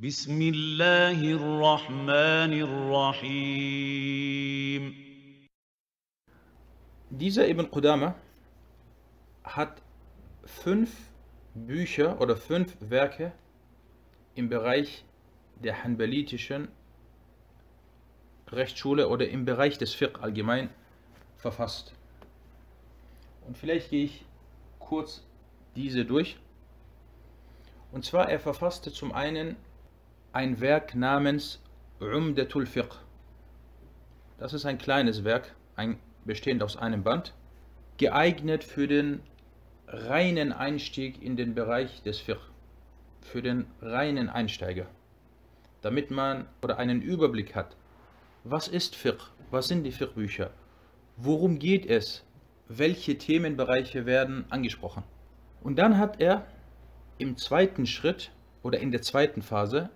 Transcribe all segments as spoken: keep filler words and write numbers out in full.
بسم الله الرحمن الرحيم. Dieser Ibn Qudama hat fünf Bücher oder fünf Werke im Bereich der hanbalitischen Rechtsschule oder im Bereich des Fiqh allgemein verfasst. Und vielleicht gehe ich kurz diese durch. Und zwar, er verfasste zum einen ein Werk namens Umdatul Fiqh. Das ist ein kleines Werk, ein, bestehend aus einem Band, geeignet für den reinen Einstieg in den Bereich des Fiqh, für den reinen Einsteiger, damit man oder einen Überblick hat, was ist Fiqh, was sind die Fiqh-Bücher, worum geht es, welche Themenbereiche werden angesprochen. Und dann hat er im zweiten Schritt oder in der zweiten Phase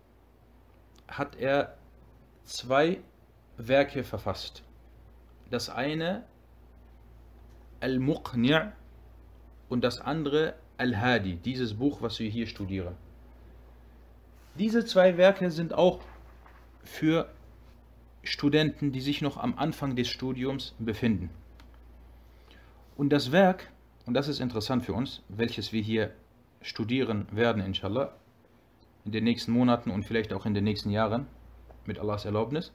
hat er zwei Werke verfasst. Das eine Al-Muqni' und das andere Al-Hadi, dieses Buch, was wir hier studieren. Diese zwei Werke sind auch für Studenten, die sich noch am Anfang des Studiums befinden. Und das Werk, und das ist interessant für uns, welches wir hier studieren werden, inshallah, in den nächsten Monaten und vielleicht auch in den nächsten Jahren, mit Allahs Erlaubnis,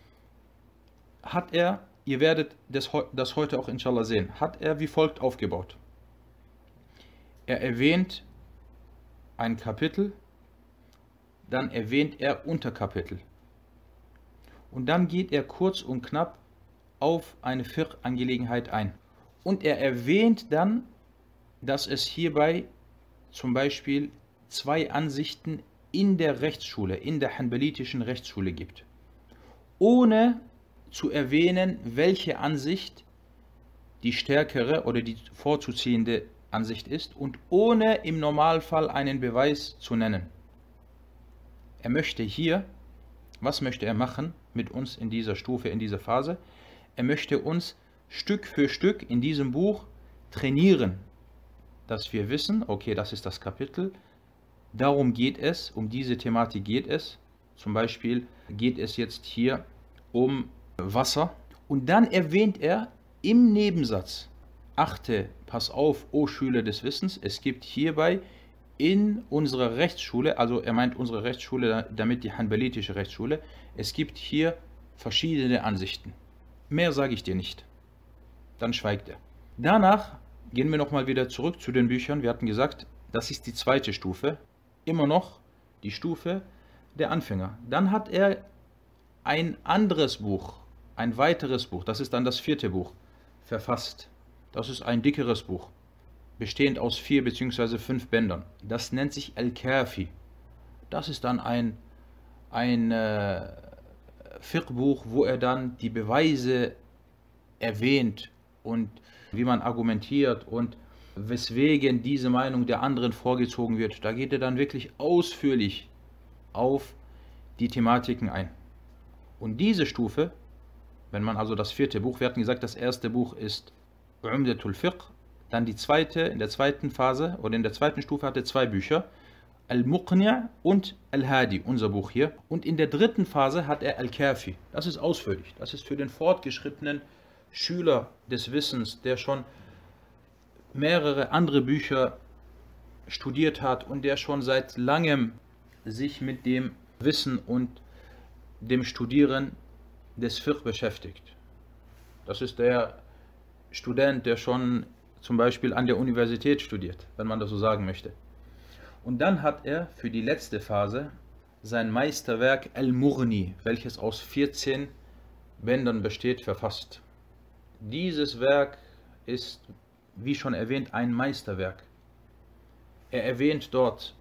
hat er, ihr werdet das, das heute auch inshallah sehen, hat er wie folgt aufgebaut. Er erwähnt ein Kapitel, dann erwähnt er Unterkapitel. Und dann geht er kurz und knapp auf eine Fiqh-Angelegenheit ein. Und er erwähnt dann, dass es hierbei zum Beispiel zwei Ansichten in der Rechtsschule, in der hanbalitischen Rechtsschule gibt. Ohne zu erwähnen, welche Ansicht die stärkere oder die vorzuziehende Ansicht ist und ohne im Normalfall einen Beweis zu nennen. Er möchte hier, was möchte er machen mit uns in dieser Stufe, in dieser Phase? Er möchte uns Stück für Stück in diesem Buch trainieren, dass wir wissen, okay, das ist das Kapitel, darum geht es, um diese Thematik geht es. Zum Beispiel geht es jetzt hier um Wasser. Und dann erwähnt er im Nebensatz, achte, pass auf, o Schüler des Wissens, es gibt hierbei in unserer Rechtsschule, also er meint unsere Rechtsschule, damit die hanbalitische Rechtsschule, es gibt hier verschiedene Ansichten. Mehr sage ich dir nicht. Dann schweigt er. Danach gehen wir nochmal wieder zurück zu den Büchern. Wir hatten gesagt, das ist die zweite Stufe. Immer noch die Stufe der Anfänger. Dann hat er ein anderes Buch, ein weiteres Buch, das ist dann das vierte Buch, verfasst. Das ist ein dickeres Buch, bestehend aus vier bzw. fünf Bändern. Das nennt sich Al-Kafi. Das ist dann ein, ein äh, Fiqh-Buch, wo er dann die Beweise erwähnt und wie man argumentiert und weswegen diese Meinung der anderen vorgezogen wird. Da geht er dann wirklich ausführlich auf die Thematiken ein. Und diese Stufe, wenn man also das vierte Buch, wir hatten gesagt, das erste Buch ist Umdatul Fiqh, dann die zweite, in der zweiten Phase oder in der zweiten Stufe hat er zwei Bücher, Al-Muqni' und Al-Hadi, unser Buch hier. Und in der dritten Phase hat er Al-Kafi. Das ist ausführlich. Das ist für den fortgeschrittenen Schüler des Wissens, der schon mehrere andere Bücher studiert hat und der schon seit langem sich mit dem Wissen und dem Studieren des Fiqh beschäftigt. Das ist der Student, der schon zum Beispiel an der Universität studiert, wenn man das so sagen möchte. Und dann hat er für die letzte Phase sein Meisterwerk Al-Mughni, welches aus vierzehn Bändern besteht, verfasst. Dieses Werk ist, wie schon erwähnt, ein Meisterwerk. Er erwähnt dort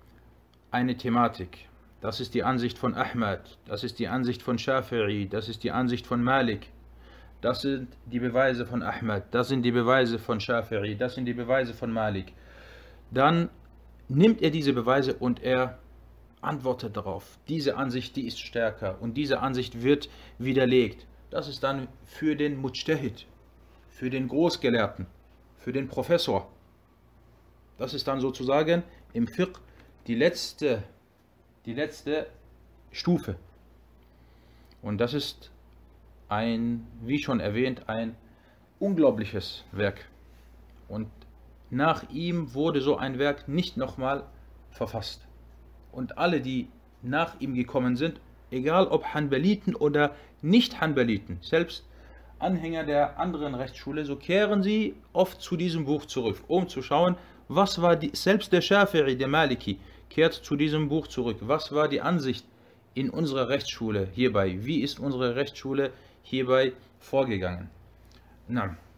eine Thematik. Das ist die Ansicht von Ahmad, das ist die Ansicht von Shafi'i, das ist die Ansicht von Malik. Das sind die Beweise von Ahmad, das sind die Beweise von Shafi'i, das sind die Beweise von Malik. Dann nimmt er diese Beweise und er antwortet darauf. Diese Ansicht, die ist stärker und diese Ansicht wird widerlegt. Das ist dann für den Mujtahid, für den Großgelehrten, für den Professor. Das ist dann sozusagen im Fiqh die letzte die letzte Stufe. Und das ist ein, wie schon erwähnt, ein unglaubliches Werk. Und nach ihm wurde so ein Werk nicht nochmal verfasst. Und alle, die nach ihm gekommen sind, egal ob Hanbaliten oder nicht Hanbaliten, selbst Anhänger der anderen Rechtsschule, so kehren sie oft zu diesem Buch zurück, um zu schauen, was war die, selbst der Schafi'i, der Maliki, kehrt zu diesem Buch zurück. Was war die Ansicht in unserer Rechtsschule hierbei? Wie ist unsere Rechtsschule hierbei vorgegangen? Na.